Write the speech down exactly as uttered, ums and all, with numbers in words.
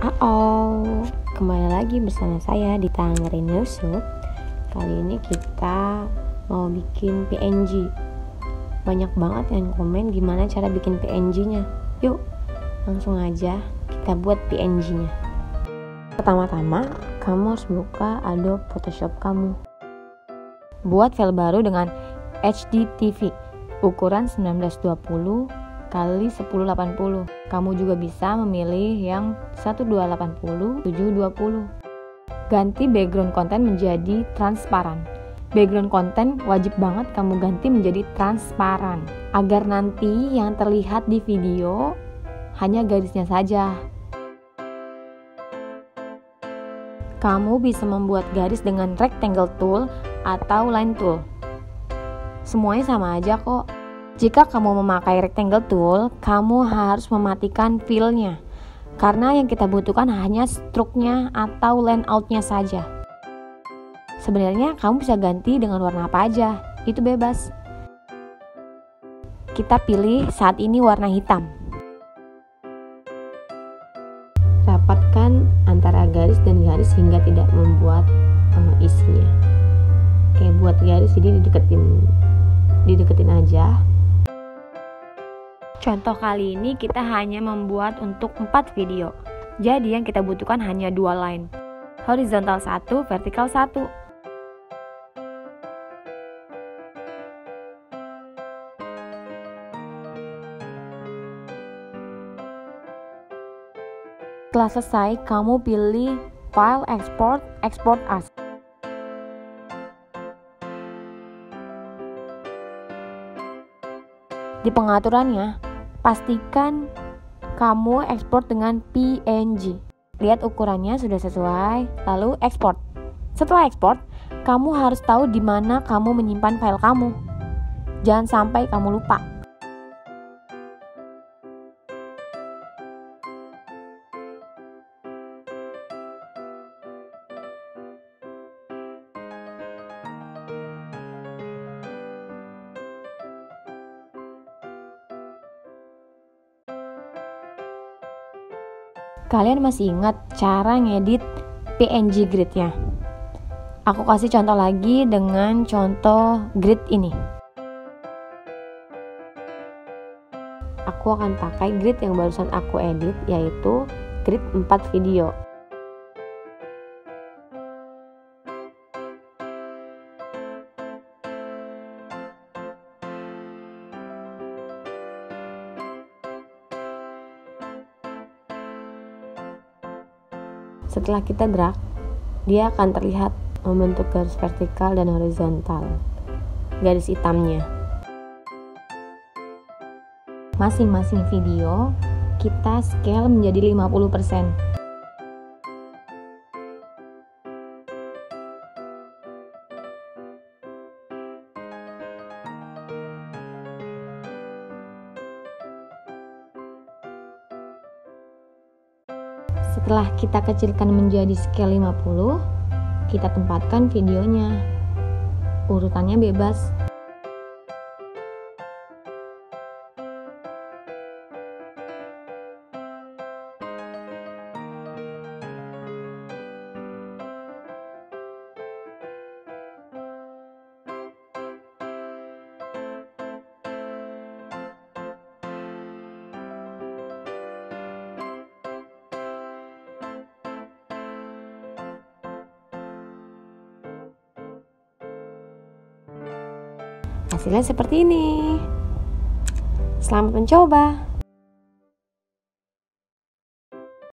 Oh, kembali lagi bersama saya di Tangerine Yusuf. Kali ini kita mau bikin P N G. Banyak banget yang komen gimana cara bikin P N G-nya. Yuk, langsung aja kita buat P N G-nya. Pertama-tama, kamu harus buka Adobe Photoshop kamu. Buat file baru dengan H D T V ukuran sembilan belas dua puluh kali sepuluh delapan puluh. Kamu juga bisa memilih yang seribu dua ratus delapan puluh kali tujuh ratus dua puluh. Ganti background konten menjadi transparan. Background konten wajib banget kamu ganti menjadi transparan agar nanti yang terlihat di video hanya garisnya saja. Kamu bisa membuat garis dengan rectangle tool atau line tool. Semuanya sama aja kok. Jika kamu memakai rectangle tool, kamu harus mematikan fill-nya, karena yang kita butuhkan hanya stroke-nya atau layout-nya saja. Sebenarnya kamu bisa ganti dengan warna apa aja, itu bebas. Kita pilih saat ini warna hitam. Rapatkan antara garis dan garis hingga tidak membuat uh, isinya. Kayak buat garis jadi dideketin, dideketin aja. Contoh kali ini kita hanya membuat untuk empat video. Jadi yang kita butuhkan hanya dua line. Horizontal satu, vertikal satu. Setelah selesai, kamu pilih File Export, Export As. Di pengaturannya, pastikan kamu ekspor dengan P N G. Lihat ukurannya sudah sesuai, lalu ekspor. Setelah ekspor, kamu harus tahu di mana kamu menyimpan file kamu. Jangan sampai kamu lupa. Kalian masih ingat cara ngedit P N G grid-nya? Aku kasih contoh lagi dengan contoh grid ini. Aku akan pakai grid yang barusan aku edit, yaitu grid empat video. Setelah kita drag, dia akan terlihat membentuk garis vertikal dan horizontal, garis hitamnya. Masing-masing video kita scale menjadi lima puluh persen. Setelah kita kecilkan menjadi scale lima puluh, kita tempatkan videonya. Urutannya bebas. Hasilnya seperti ini. Selamat mencoba.